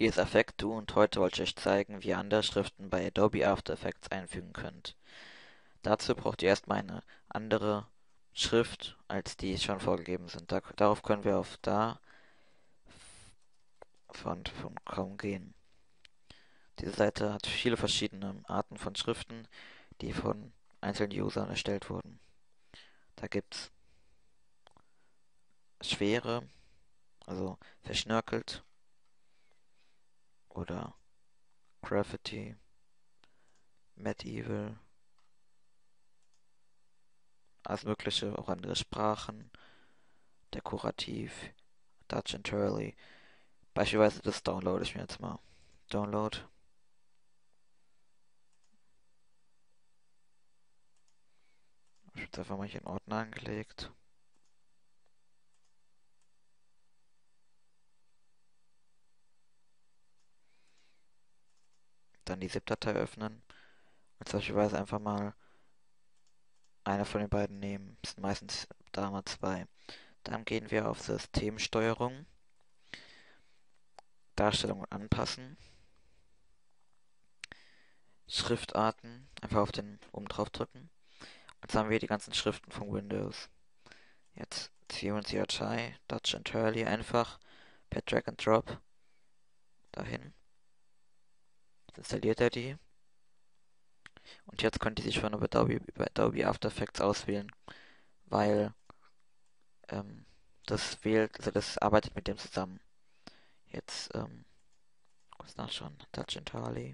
Hier ist Affectu und heute wollte ich euch zeigen, wie ihr andere Schriften bei Adobe After Effects einfügen könnt. Dazu braucht ihr erstmal eine andere Schrift, als die schon vorgegeben sind. Darauf können wir auf da von.com gehen. Diese Seite hat viele verschiedene Arten von Schriften, die von einzelnen Usern erstellt wurden. Da gibt's schwere, also verschnörkelt oder Graffiti, Medieval, alles mögliche, auch andere Sprachen, dekorativ, Dutch and Turley. Beispielsweise das downloade ich mir jetzt mal. Download. Ich habe jetzt einfach mal hier einen Ordner angelegt. Dann die ZIP-Datei öffnen. Und beispielsweise einfach mal eine von den beiden nehmen. Das sind meistens da mal zwei. Dann gehen wir auf Systemsteuerung. Darstellung anpassen. Schriftarten. Einfach auf den oben drauf drücken. Und jetzt haben wir die ganzen Schriften von Windows. Jetzt CMYK, Dutch and Turley einfach per Drag and Drop dahin. Jetzt installiert er die. Und jetzt könnt ihr sich schon über Adobe After Effects auswählen, weil das wählt, also das arbeitet mit dem zusammen. Jetzt kurz nachschauen. Dutch and Turley.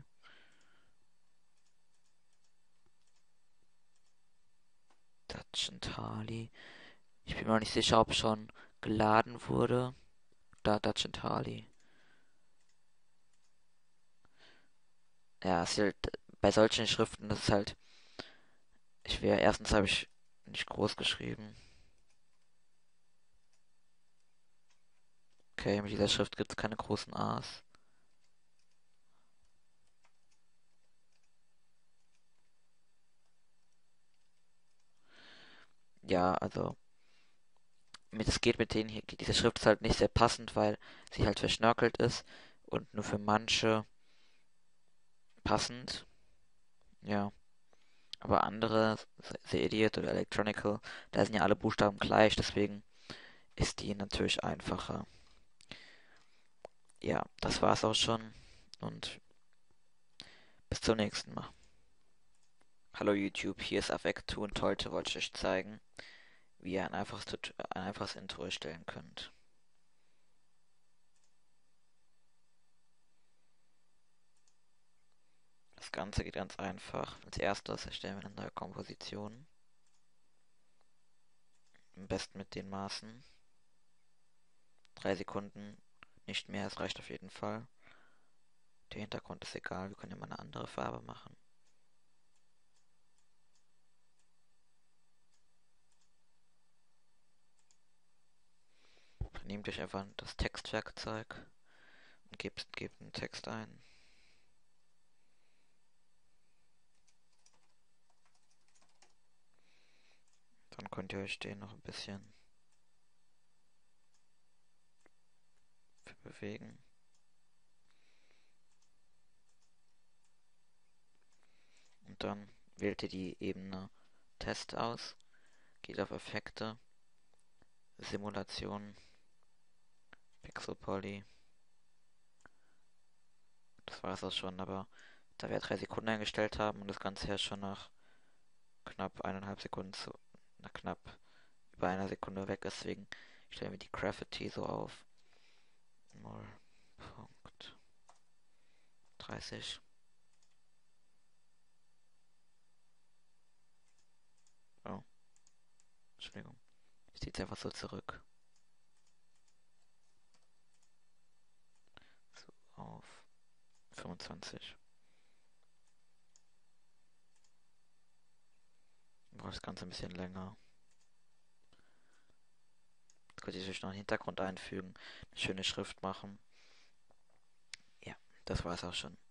Dutch and Turley. Ich bin mir noch nicht sicher, ob schon geladen wurde. Da Dutch and Turley. Ja, es ist halt, bei solchen Schriften, das ist halt schwer. Erstens habe ich nicht groß geschrieben. Okay, mit dieser Schrift gibt es keine großen A's. Ja, also es geht mit denen hier, diese Schrift ist halt nicht sehr passend, weil sie halt verschnörkelt ist und nur für manche passend. Ja, aber andere, The Idiot oder Electronical, da sind ja alle Buchstaben gleich, deswegen ist die natürlich einfacher. Ja, das war's auch schon und bis zum nächsten Mal. Hallo YouTube, hier ist Avectu und heute wollte ich euch zeigen, wie ihr ein einfaches Intro erstellen könnt. Das Ganze geht ganz einfach. Als erstes erstellen wir eine neue Komposition. Am besten mit den Maßen. 3 Sekunden, nicht mehr, es reicht auf jeden Fall. Der Hintergrund ist egal, wir können immer eine andere Farbe machen. Dann nehmt euch einfach das Textwerkzeug und gebt einen Text ein. Dann könnt ihr euch den noch ein bisschen bewegen. Und dann wählt ihr die Ebene Test aus, geht auf Effekte, Simulation, Pixel Poly. Das war es auch schon, aber da wir 3 Sekunden eingestellt haben und das Ganze ja schon nach knapp 1,5 Sekunden nach knapp über einer Sekunde weg ist, deswegen stellen wir die Graffiti so auf 0,30. Oh, Entschuldigung. Ich ziehe es einfach so zurück. So auf 25. Brauche das Ganze ein bisschen länger. Jetzt könnt ihr euch noch einen Hintergrund einfügen, eine schöne Schrift machen. Ja, das war's auch schon.